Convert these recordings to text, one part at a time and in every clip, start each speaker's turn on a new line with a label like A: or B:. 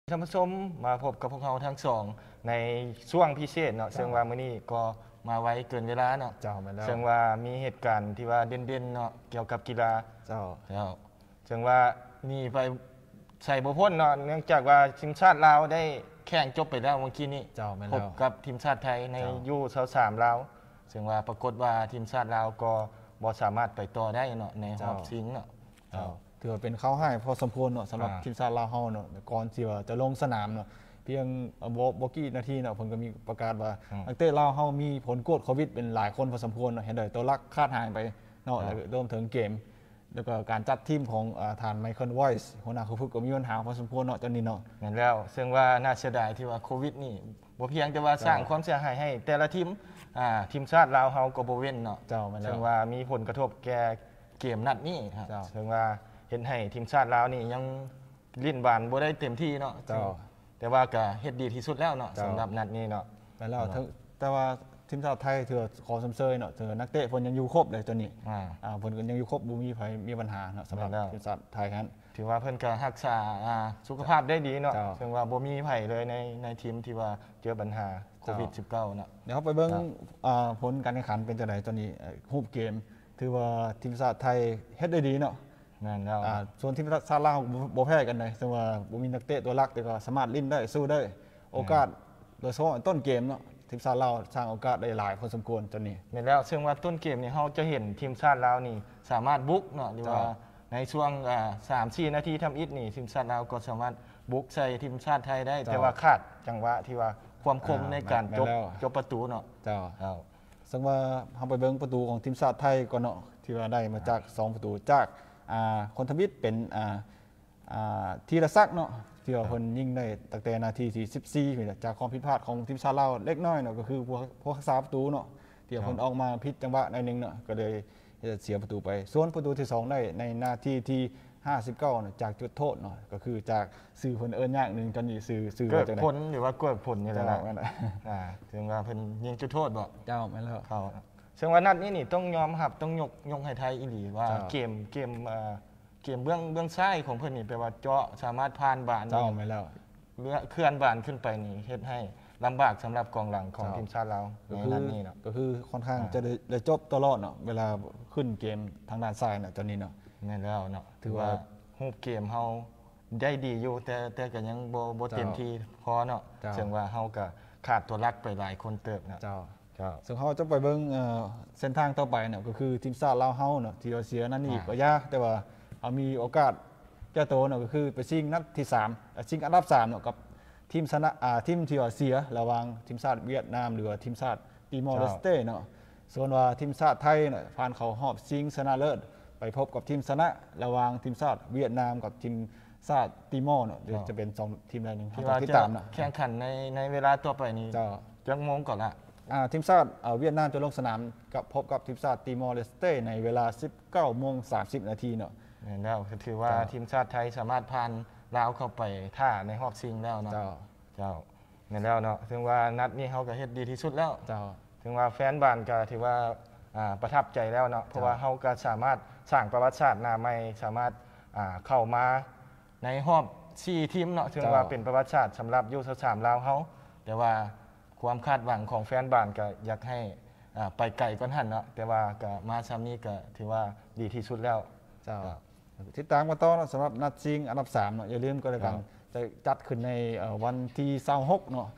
A: ท่านผู้ชมมาพบกับพวกเราทั้งสองในช่วงพิเศษเนาะซึ่งว่ามื้อนี้ก็มาไว้เกินเวลาเนาะ
B: เจ้ามาแล้ว
A: ซึ่งว่ามีเหตุการณ์ที่ว่าเด่นๆเนาะเกี่ยวกับกีฬา
B: เจ้า
A: ซึ่งว่านี่ไปใส่บ่พ้นเนาะเนื่องจากว่าทีมชาติลาวได้แข่งจบไปแล้วเมื่อกี้นี้
B: เจ้ามา
A: พ
B: แล้ว
A: บกับทีมชาติไทยในยู23ลาวซึ่งว่าปรากฏว่าทีมชาติลาวก็บ่สามารถไปต่อได้เนาะในรอบชิงเนาะ
B: ถือว่าเป็นเข้าให้พอสมควรเนาะสำหรับทีมชาติลาวเฮาเนาะก่อนที่ว่าจะลงสนามเนาะเพียงบ่กี่นาทีเนาะเพิ่นก็มีประกาศว่านักเตะลาวเฮามีผลกดโควิดเป็นหลายคนพอสมควรเนาะเห็นได้ตัวลักขาดหายไปเนาะแล้วรวมถึงเกมแล้วก็การจัดทีมของทานไมเคิลไวส์หัวหน้าผู้ฝึกก็มีปัญหาพอสมควรเนาะตอนนี้เนาะ
A: นั่นแล้วซึ่งว่าน่าเสียดายที่ว่าโควิดนี่บ่เพียงแต่ว่าสร้างความเสียหายให้แต่ละทีมทีมชาติลาวเฮาก็บ่เว้นเนาะซึ่งว่ามีผลกระทบแก่เกมนัดนี้ครับซึ่งว่าเห็นให้ทีมชาติลาวนี่ยังลิ้นบานบ่ได้เต็มที่เนาะแต่ว่าก็เฮ็ดดีที่สุดแล้วเนาะสำหรับนัดนี้เนาะ
B: แล้วแต่ว่าทีมชาติไทยถือขอสมเสยเนาะถือนักเตะเพิ่นยังอยู่ครบเลยตัวนี้เพิ่นก็ยังอยู่ครบบ่มีไผมีปัญหาเนาะสำหรับทีมชาติไทยนั้น
A: ถือว่าเพิ่นก็รักษาสุขภาพได้ดีเนาะซึ่งว่าบ่มีไผเลยในทีมที่ว่าเจอปัญหาโควิด19เนาะ
B: เดี๋ยวไปเบิ่งผลการแข่งขันเป็นจังได๋ตอนนี้รูปเกมถือว่าทีมชาติไทยเฮ็ดได้ดีเนาะ
A: นั่นแล้ว
B: ส่วนทีมชาติลาวบ่แพ้กันเลยซึ่งว่าบ่มีนักเตะตัวหลักแต่ก็สามารถลิ้นได้สู้ได้โอกาสโดยเฉพาะต้นเกมเนาะทีมชาติลาวสร้างโอกาสได้หลายพอสมควรตอนนี้
A: แม่นแล้วซึ่งว่าต้นเกมนี่เฮาจะเห็นทีมชาติลาวนี่สามารถบุกเนาะหรือว่าในช่วง3-4 นาทีทำอิฐนี่ทีมชาติลาวก็สามารถบุกใส่ทีมชาติไทยได้แต่ว่าขาดจังหวะที่ว่าความคมในการจบประตูเนาะ
B: ซึ่งว่าเฮาไปเบิ่งประตูของทีมชาติไทยก่อนเนาะที่ว่าได้มาจาก2ประตูจากคนทำอิฐเป็นธีรศักดิ์เนาะที่ว่าเพิ่นยิงได้ตั้งแต่นาทีที่14นี่แหละจากความผิดพลาดของทีมชาติลาวเล็กน้อยเนาะก็คือผู้รักษาประตูเนาะที่เพิ่นออกมาผิดจังหวะหน่อยนึงเนาะก็เลยเสียประตูไปส่วนประตูที่2ได้ในนาทีที่59เนาะจากจุดโทษเนาะก็คือจากสื่อเพิ่นเอิ้นยากนึงกันนี่สื่อ
A: เกิดผลหรือว่าเกิดผลนี่แหละถึงว่าเพิ่นยิงจุดโทษบ่
B: เจ้าแม่นแล้ว
A: เขาซึ่งว่านัดนี้นี่ต้องยอมรับต้องยกให้ไทยอีหลีว่าเกมเบื้องซ้ายของเพิ่นนี่แปลว่าเจาะสามารถผ่านบาน
B: เจ้าแม่นแล้ว
A: เคลื่อนบานขึ้นไปนี่เฮ็ดให้ลำบากสำหรับกองหลังของทีมชาติเราในนัดนี้เนาะ
B: ก็คือค่อนข้างจะได้จบตลอดเนาะเวลาขึ้นเกมทางด้านซ้ายเนาะตอนนี้เนาะ
A: แม่นแล้วเนาะถือว่ารูปเกมเฮาได้ดีอยู่แต่ก็ยังบ่เต็มที่พอเนาะซึ่งว่าเฮาก็ขาดตัวหลักไปหลายคนเติบเนาะ
B: ซึ่งเฮาจะไปเบิ่งเส้นทางต่อไปเนาะก็คือทีมชาติลาวเฮาเนาะที่เราเสียนั่นนี่ก็ยากแต่ว่าเอามีโอกาสแก้ตัวเนาะก็คือไปชิงนัดที่3ชิงอันดับ3เนาะกับทีมชนะทีมที่ว่าเสียระหว่างทีมชาติเวียดนามหรือว่าทีมชาติติมอร์เลสเต้เนาะส่วนว่าทีมชาติไทยเนาะผ่านเข้ารอบชิงชนะเลิศไปพบกับทีมชนะระหว่างทีมชาติเวียดนามกับทีมชาติติมอร์เนาะจะเป็น2ทีมใดนึง
A: ที่ตามนะแข่งขันในเวลาต่อไปนี้จังโมงก่อนละ
B: ทีมชาติเวียดนามจะลงสนามกับพบกับทีมชาติติมอร์เลสเต้ในเวลา 19:30 นาทีเนาะ
A: แล้วถือว่าทีมชาติไทยสามารถผ่านลาวเข้าไปท่าในรอบชิงแล้วเนาะนั่นแล้วเนาะถึงว่านัดนี้เฮาก็เฮ็ดดีที่สุดแล้วถึงว่าแฟนบ้านก็ถือว่าประทับใจแล้วเนาะเพราะว่าเฮาก็สามารถสร้างประวัติศาสตร์หน้าใหม่สามารถเข้ามาในรอบ4ทีมเนาะถึงว่าเป็นประวัติศาสตร์สำหรับยู23ลาวเฮาแต่ว่าความคาดหวังของแฟนบ้านก็อยากให้ไปไกลกว่านั้นเนาะแต่ว่าก็มาซ้ำนี้ก็ถือว่าดีที่สุดแล้ว
B: ติดตามกันต่อสำหรับนัดชิงอันดับ3เนาะอย่าลืมก็แล้วกันจะจัดขึ้นในวันที่26เนาะ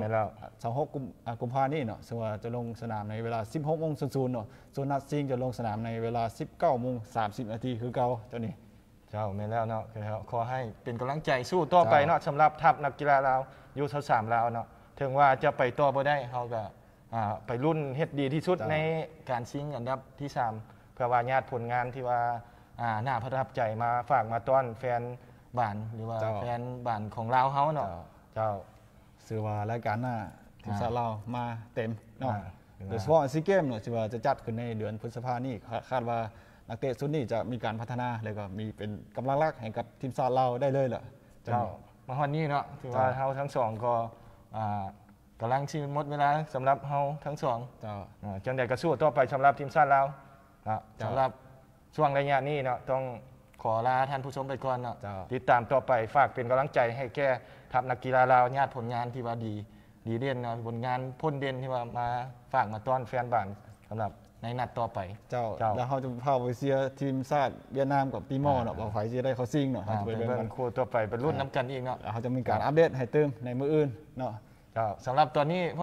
B: 26กุมภาพันธ์นี้เนาะซึ่งว่าจะลงสนามในเวลา 16:00 นเนาะส่วนนัดชิงจะลงสนามในเวลา 19:30 นาทีคือเก่าเจ้านี่
A: แม่นแล้วเนาะขอให้เป็นกำลังใจสู้ต่อไปเนาะสำหรับทัพนักกีฬาลาวยู23ลาวเนาะถึงว่าจะไปต่อบ่ได้เฮาก็ไปรุ่นเฮ็ดดีที่สุดในการชิงอันดับที่3เพื่อว่าญาติผลงานที่ว่าน่าประทับใจมาฝากมาต้อนแฟนบ้านหรือว่าแฟนบ้านของลาวเฮาเนาะ
B: สื่อว่ารายการหน้าทีมชาติลาวมาเต็มเนาะโดยเฉพาะซีเกมเนาะที่ว่าจะจัดขึ้นในเดือนพฤษภาคมนี้คาดว่านักเตะชุดนี้จะมีการพัฒนาแล้วก็มีเป็นกำลังหลักให้กับทีมชาติลาวได้เลยล่ะ
A: มาฮอดนี้เนาะถือว่าเฮาทั้งสองก็กำลังสิหมดเวลาสำหรับเฮาทั้งสองจังได๋ก็สู้ต่อไปสำหรับทีมชาติลาวสำหรับช่วงระยะนี้เนาะต้องขอลาท่านผู้ชมไปก่อนเนาะ
B: เจ้า
A: ติดตามต่อไปฝากเป็นกำลังใจให้แก่ทัพนักกีฬาลาวญาติผลงานที่ว่าดีเด่นเนาะผลงานพ้นเด่นที่ว่ามาฝากมาต้อนแฟนบ้านสำหรับในนัดต่อไป
B: เจ้าแล้วเขาจะพาไปเชียร์ทีมชาติเวียดนามกับตีมอร์เนาะว่าใครจะได้เข้าซิ่งเนาะเขาจะไป
A: เป็น
B: เบิ่ง
A: เบิ่
B: กั
A: ง
B: น
A: คู่ต่อไปเป็นรุ่นน้ำกันอีกเนาะ
B: แล้วเขาจะมีการอัปเดตให้เติมในมื้ออื่นเนาะ
A: สำหรับตอนนี้